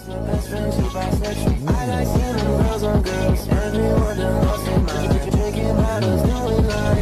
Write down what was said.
Best friend, she bisexual. I like seeing them girls on girls. Everyone done lost their mind. Drinking bottles, doing lines.